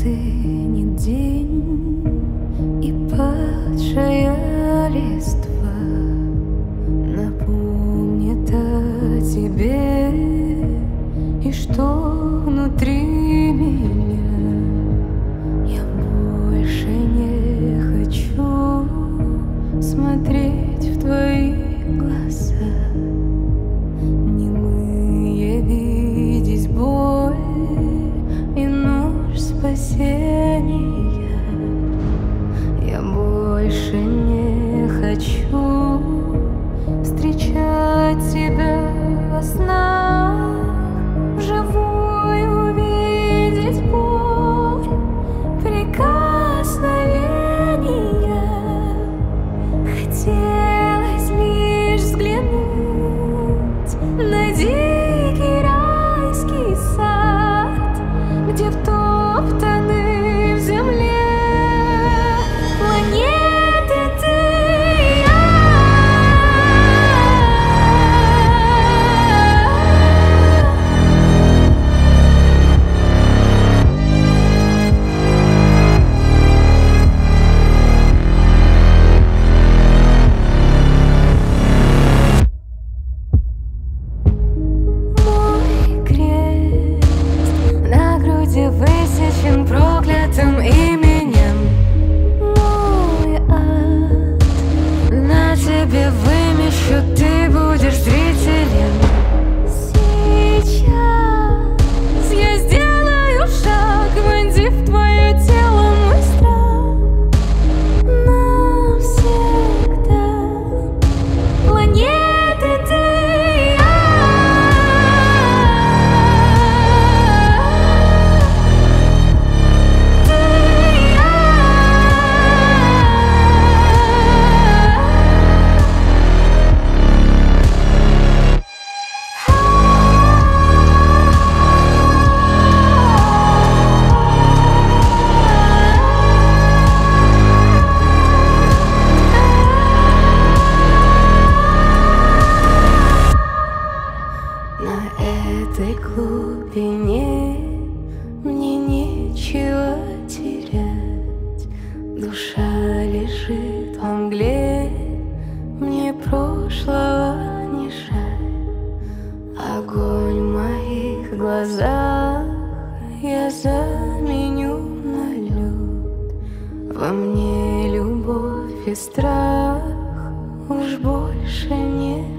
остынет день и падшая листва напомнит о тебе, и что внутри меня я больше не хочу смотреть в твои глаза. Немые видеть боль и нож спасения. Я больше не хочу встречать тебя во снах, вживую увидеть боль прикосновения. Хотелось лишь взглянуть на дикий райский сад, где втоптаны в земле планеты ты и я. Высечен проклятым именем мой ад. На тебе вымещу, ты будешь зрителем. Сейчас я сделаю шаг, вонзив в твое тело мой страх навсегда. Планеты ты и я. На этой глубине мне нечего терять. Душа лежит во мгле, мне прошлого не жаль. Огонь в моих глазах я заменю на лед. Во мне любовь и страх уж больше не